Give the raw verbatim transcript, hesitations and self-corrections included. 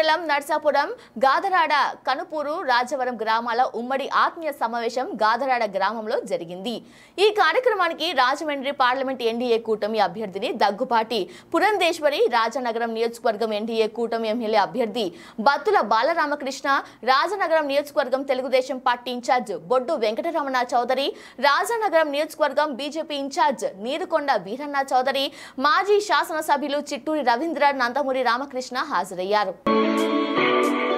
మండలం నర్సాపురం, గాదరాడ, కనుపూరు, రాజవరం గ్రామాల ఉమ్మడి ఆత్మీయ సమావేశం గాదరాడ గ్రామంలో జరిగింది. ఈ కార్యక్రమానికి రాజమండ్రి పార్లమెంట్ ఎన్డీఏ కూటమి అభ్యర్థిని దగ్గుపాటి పురంధేశ్వరి, రాజనగరం నియోజకవర్గం ఎన్డీఏ కూటమి ఎమ్మెల్యే అభ్యర్థి బత్తుల బాలరామకృష్ణ, రాజనగరం నియోజకవర్గం తెలుగుదేశం పార్టీ ఇన్ఛార్జ్ బొడ్డు వెంకటరమణ చౌదరి, రాజనగరం నియోజకవర్గం బీజేపీ ఇన్ఛార్జ్ నీరుకొండ వీరన్న చౌదరి, మాజీ శాసనసభ్యులు చిట్టూరి రవీంద్ర, నందమూరి రామకృష్ణ హాజరయ్యారు.